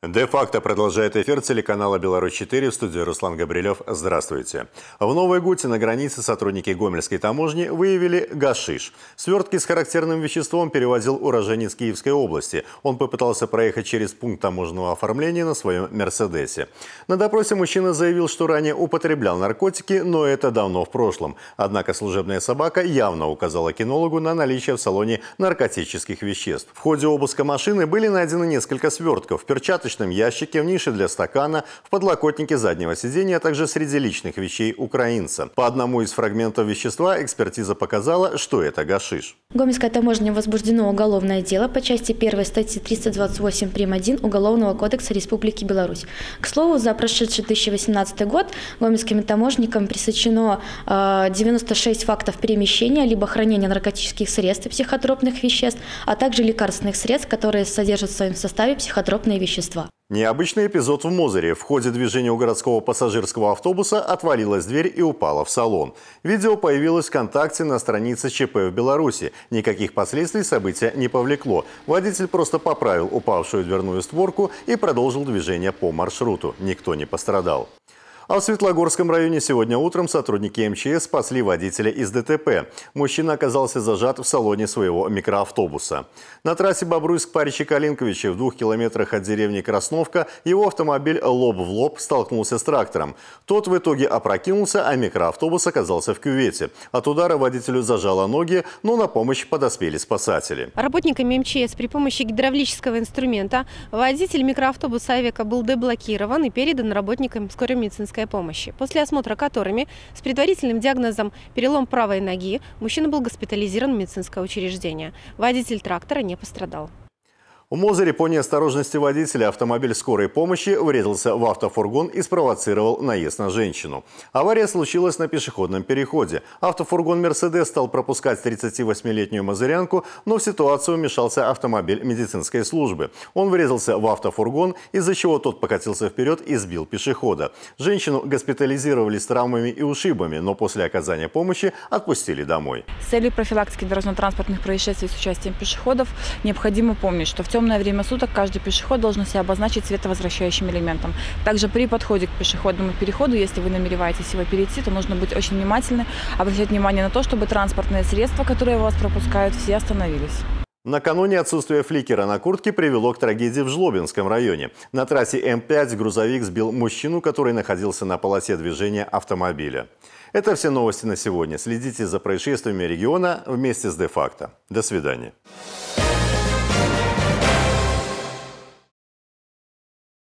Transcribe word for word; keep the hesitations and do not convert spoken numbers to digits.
Де-факто продолжает эфир телеканала «Беларусь четыре», в студии Руслан Габрилев. Здравствуйте. В Новой Гуте на границе сотрудники Гомельской таможни выявили гашиш. Свертки с характерным веществом перевозил уроженец Киевской области. Он попытался проехать через пункт таможенного оформления на своем «Мерседесе». На допросе мужчина заявил, что ранее употреблял наркотики, но это давно в прошлом. Однако служебная собака явно указала кинологу на наличие в салоне наркотических веществ. В ходе обыска машины были найдены несколько свертков в перчатках, в ящике, в нише для стакана, в подлокотнике заднего сидения, а также среди личных вещей украинца. По одному из фрагментов вещества экспертиза показала, что это гашиш. Гомельской таможне возбуждено уголовное дело по части первой статьи триста двадцать восемь прим. один Уголовного кодекса Республики Беларусь. К слову, за прошедший две тысячи восемнадцатый год гомельским таможникам пресечено э, девяносто шесть фактов перемещения либо хранения наркотических средств и психотропных веществ, а также лекарственных средств, которые содержат в своем составе психотропные вещества. Необычный эпизод в Мозыре. В ходе движения у городского пассажирского автобуса отвалилась дверь и упала в салон. Видео появилось ВКонтакте на странице ЧП в Беларуси. Никаких последствий события не повлекло. Водитель просто поправил упавшую дверную створку и продолжил движение по маршруту. Никто не пострадал. А в Светлогорском районе сегодня утром сотрудники эм че эс спасли водителя из дэ тэ пэ. Мужчина оказался зажат в салоне своего микроавтобуса. На трассе Бобруйск-Паричи-Калинковичи в двух километрах от деревни Красновка его автомобиль лоб в лоб столкнулся с трактором. Тот в итоге опрокинулся, а микроавтобус оказался в кювете. От удара водителю зажало ноги, но на помощь подоспели спасатели. Работниками эм че эс при помощи гидравлического инструмента водитель микроавтобуса «Авека» был деблокирован и передан работникам скорой медицинской помощи, после осмотра которыми с предварительным диагнозом перелом правой ноги мужчина был госпитализирован в медицинское учреждение. Водитель трактора не пострадал. В Мозыре по неосторожности водителя автомобиль скорой помощи врезался в автофургон и спровоцировал наезд на женщину. Авария случилась на пешеходном переходе. Автофургон «Мерседес» стал пропускать тридцативосьмилетнюю мозырянку, но в ситуацию вмешался автомобиль медицинской службы. Он врезался в автофургон, из-за чего тот покатился вперед и сбил пешехода. Женщину госпитализировали с травмами и ушибами, но после оказания помощи отпустили домой. С целью профилактики дорожно-транспортных происшествий с участием пешеходов необходимо помнить, что в В темное время суток каждый пешеход должен себя обозначить световозвращающим элементом. Также при подходе к пешеходному переходу, если вы намереваетесь его перейти, то нужно быть очень внимательны, обращать внимание на то, чтобы транспортные средства, которые вас пропускают, все остановились. Накануне отсутствие фликера на куртке привело к трагедии в Жлобинском районе. На трассе эм пять грузовик сбил мужчину, который находился на полосе движения автомобиля. Это все новости на сегодня. Следите за происшествиями региона вместе с Де-факто. До свидания.